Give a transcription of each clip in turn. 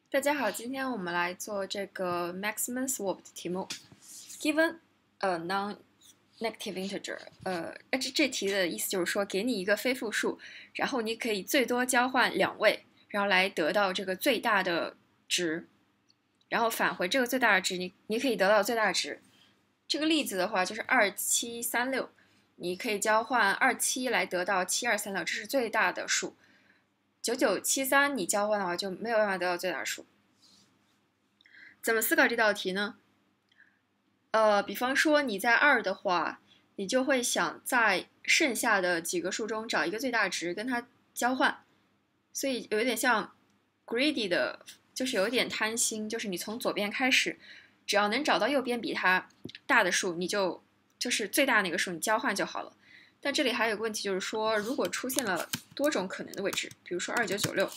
大家好，今天我们来做这个 maximum swap 的题目。Given a non-negative integer，这题的意思就是说，给你一个非负数，然后你可以最多交换2位，然后来得到这个最大的值，然后返回这个最大的值，你可以得到最大的值。这个例子的话就是2736，你可以交换27来得到7236，这是最大的数。9973你交换的话就没有办法得到最大数。怎么思考这道题呢？比方说你在2的话，你就会想在剩下的几个数中找一个最大值跟它交换，所以有点像 greedy 的，就是有点贪心，就是你从左边开始，只要能找到右边比它大的数，你就是最大那个数你交换就好了。但这里还有个问题，就是说如果出现了多种可能的位置，比如说2996，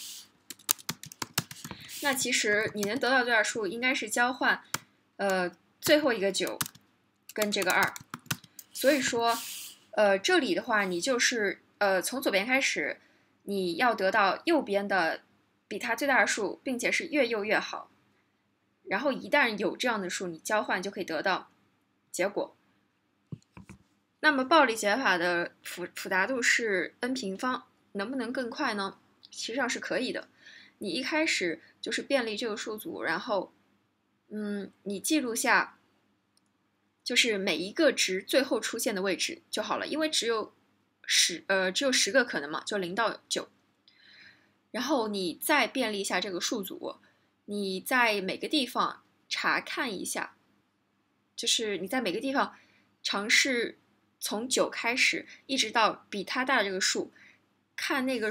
那其实你能得到最大数应该是交换最后一个9跟这个2，所以说这里的话你就是从左边开始，你要得到右边的比它最大的数，并且是越右越好，然后一旦有这样的数，你交换就可以得到结果。那么暴力解法的复杂度是 n 平方，能不能更快呢？其实上是可以的。你一开始就是便利这个数组，然后你记录下就是每一个值最后出现的位置就好了，因为只有10个可能嘛，就0到9。然后你再便利一下这个数组，你在每个地方查看一下，就是你在每个地方尝试从9开始，一直到比它大的这个数，看那个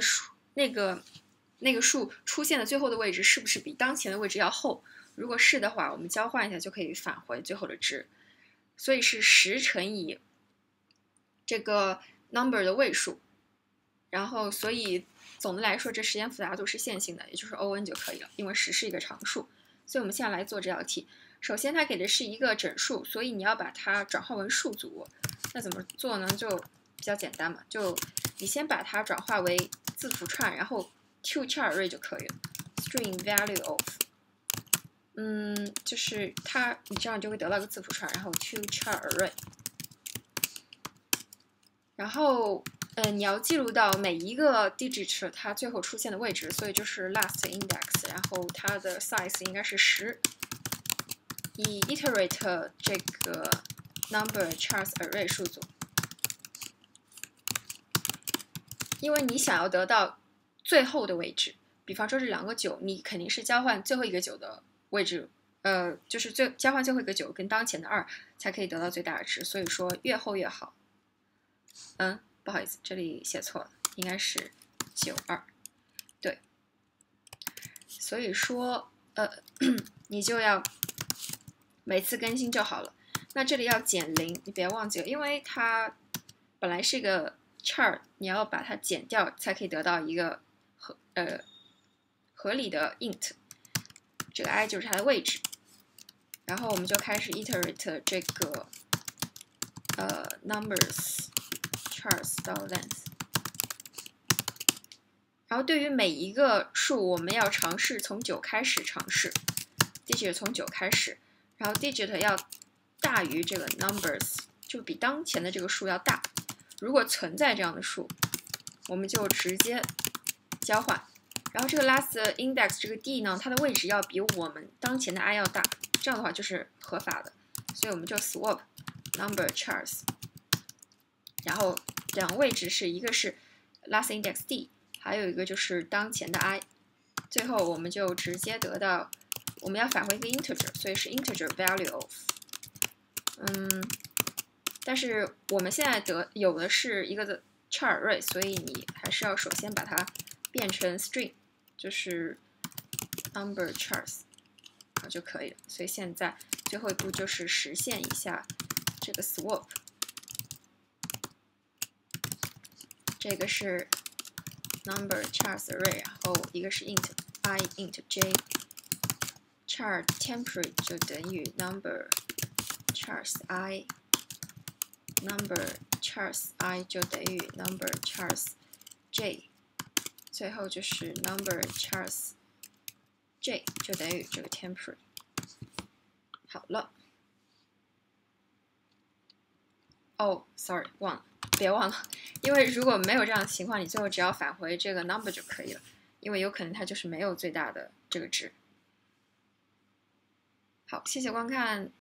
数出现的最后的位置是不是比当前的位置要厚。如果是的话，我们交换一下就可以返回最后的值。所以是10乘以这个 number 的位数，然后所以总的来说，这时间复杂度是线性的，也就是 O(n) 就可以了，因为10是一个常数。所以我们现在来做这道题。首先它给的是一个整数，所以你要把它转化为数组。那怎么做呢？就比较简单嘛，就你先把它转化为字符串，然后 to char array 就可以了。string value of，就是你这样就会得到一个字符串，然后 to char array， 然后你要记录到每一个 digit 它最后出现的位置，所以就是 last index， 然后它的 size 应该是10。以 iterate 这个 number chars array 数组，因为你想要得到最后的位置，比方说这2个9，你肯定是交换最后一个9的位置，就是交换最后一个9跟当前的2才可以得到最大的值，所以说越后越好。不好意思，这里写错了，应该是92。对，所以说你就要每次更新就好了。那这里要减0，你别忘记了，因为它本来是一个 char， 你要把它减掉才可以得到一个合理的 int， 这个 i 就是它的位置。然后我们就开始 iterate 这个numbers chars 到 length。然后对于每一个数，我们要尝试从9开始尝试 ，digit 从9开始，然后 digit 要大于这个 numbers， 就比当前的这个数要大。如果存在这样的数，我们就直接交换。然后这个 last index 这个 d 呢，它的位置要比我们当前的 i 要大，这样的话就是合法的。所以我们就 swap number chars， 然后两个位置是一个是 last index d， 还有一个就是当前的 i。最后我们就直接得到，我们要返回一个 integer， 所以是 integer value of。但是我们现在有的是一个 char array， 所以你还是要首先把它变成 string， 就是 number chars， 就可以了。所以现在最后一步就是实现一下这个 swap。这个是 number chars array， 然后一个是 int I int j， char temporary 就等于 number chars I， number chars I 就等于 number chars j， 最后就是 number chars J 就等于这个 temporary。好了。哦 ，sorry， 忘了，别忘了，因为如果没有这样的情况，你最后只要返回这个 number 就可以了，因为有可能它就是没有最大的这个值。好，谢谢观看。